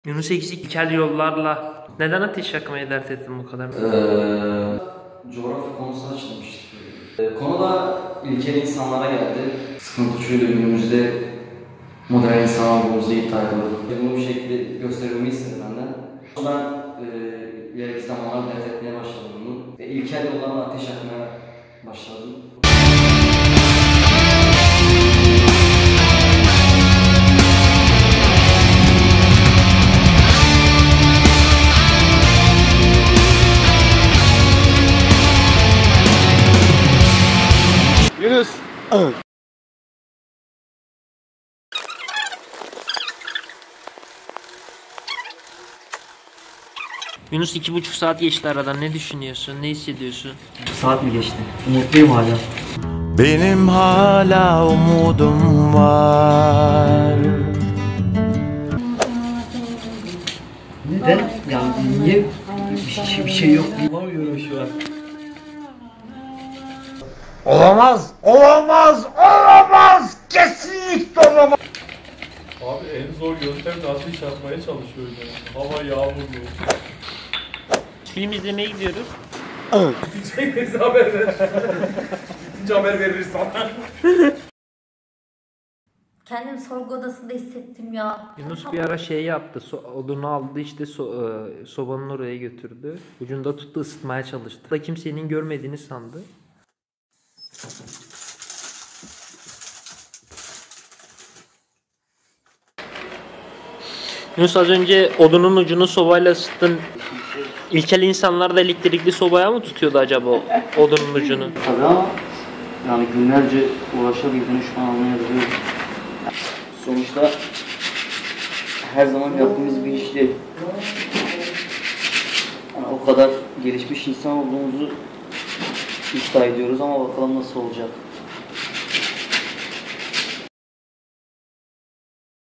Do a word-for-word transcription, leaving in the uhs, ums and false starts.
Yunus eksik ilkel yollarla neden ateş yakmayı dert ettin bu kadar? Ee, coğrafya konusu açılmıştı. Ee, konu da ilkel insanlara geldi. Sıkıntı şuydu, günümüzde modern insan olduğumuzu iddia ediyordu. Bunu bir şekilde gösterilmeyi istedi benden. Ben e, ileriki zamanlar dert etmeye başladım bunu. Ve ilkel yollarla ateş yakmaya başladım. Yunus. Yunus iki buçuk saat geçti aradan, ne düşünüyorsun, ne hissediyorsun? Saat mi geçti? Umutluyum hala. Benim hala umudum var. Neden? Yani niye bir şey, bir şey yok? Bulamıyorum şu an. Olamaz, olamaz, olamaz, kesinlikle olamaz. Abi en zor yöntemle ateş yapmaya çalışıyor ya. Hava yağmurlu. Film izlemeye gidiyoruz. Bitince haber ver. Bitince haber veririz sana. Kendimi sorgu odasında hissettim ya. Yunus bir ara şey yaptı, so odunu aldı işte so e, sobanın oraya götürdü. Ucunda tuttu, ısıtmaya çalıştı. Da kimsenin görmediğini sandı. Yunus az önce odunun ucunu sobayla ısıttın. İlkel insanlar da elektrikli sobaya mı tutuyordu acaba o odunun ucunu? Tabii ama yani günlerce uğraşabildiğini şu an anlayabiliyorum. Sonuçta her zaman yaptığımız bir iş değil. Yani o kadar gelişmiş insan olduğumuzu iddia ediyoruz ama bakalım nasıl olacak.